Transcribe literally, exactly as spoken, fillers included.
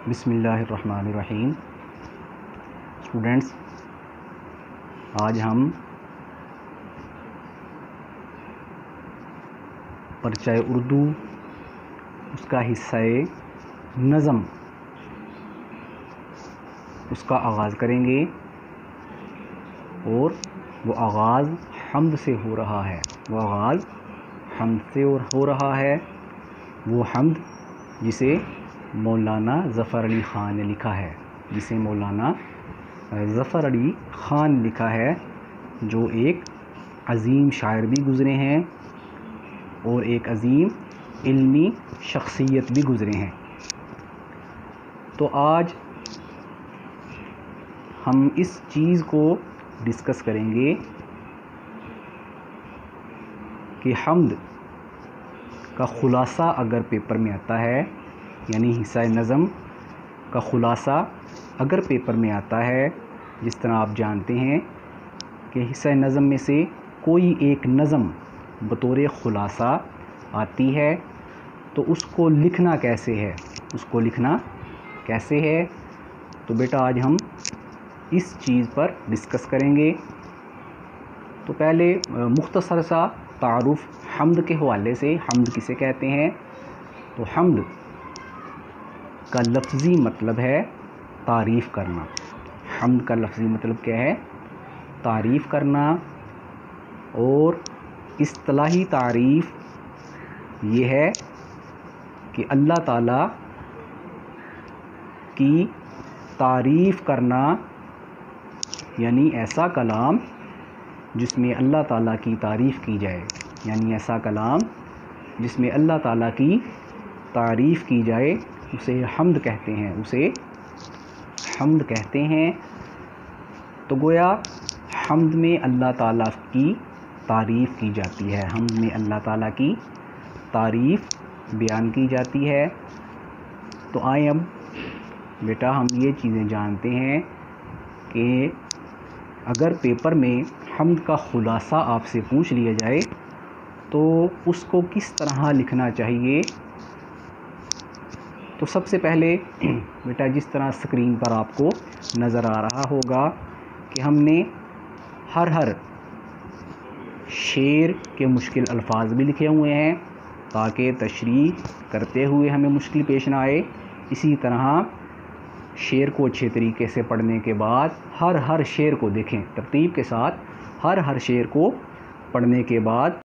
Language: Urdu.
بسم اللہ الرحمن الرحیم۔ اسٹوڈنٹس، آج ہم پرچہ اردو اس کا حصہ نظم اس کا آغاز کریں گے، اور وہ آغاز حمد سے ہو رہا ہے وہ آغاز حمد سے ہو رہا ہے وہ حمد جسے مولانا ظفر علی خان نے لکھا ہے جسے مولانا ظفر علی خان نے لکھا ہے جو ایک عظیم شاعر بھی گزرے ہیں اور ایک عظیم علمی شخصیت بھی گزرے ہیں۔ تو آج ہم اس چیز کو ڈسکس کریں گے کہ حمد کا خلاصہ اگر پیپر میں آتا ہے، یعنی حصہ نظم کا خلاصہ اگر پیپر میں آتا ہے، جس طرح آپ جانتے ہیں کہ حصہ نظم میں سے کوئی ایک نظم بطور خلاصہ آتی ہے، تو اس کو لکھنا کیسے ہے اس کو لکھنا کیسے ہے تو بیٹا آج ہم اس چیز پر ڈسکس کریں گے۔ تو پہلے مختصر سا تعارف حمد کے حوالے سے، حمد کسے کہتے ہیں؟ تو حمد کا لفظی مطلب ہے تعریف کرنا۔ حمد کا لفظی مطلب کیا ہے؟ تعریف کرنا، اور اصطلاحی تعریف یہ ہے کہ اللہ تعالیٰ کی تعریف کرنا، یعنی ایسا کلام جس میں اللہ تعالیٰ کی تعریف کی جائے یعنی ایسا کلام جس میں اللہ تعالیٰ کی تعریف کی جائے اسے حمد کہتے ہیں اسے حمد کہتے ہیں تو گویا حمد میں اللہ تعالیٰ کی تعریف کی جاتی ہے حمد میں اللہ تعالیٰ کی تعریف بیان کی جاتی ہے۔ تو آئیں اب بیٹا ہم یہ چیزیں جانتے ہیں کہ اگر پیپر میں حمد کا خلاصہ آپ سے پوچھ لیا جائے تو اس کو کس طرح لکھنا چاہیے۔ تو سب سے پہلے بیٹا جس طرح اسکرین پر آپ کو نظر آ رہا ہوگا کہ ہم نے ہر ہر شعر کے مشکل الفاظ بھی لکھے ہوئے ہیں تاکہ تشریح کرتے ہوئے ہمیں مشکل پیش نہ آئے۔ اسی طرح شعر کو اچھے طریقے سے پڑھنے کے بعد ہر ہر شعر کو دیکھیں ترتیب کے ساتھ، ہر ہر شعر کو پڑھنے کے بعد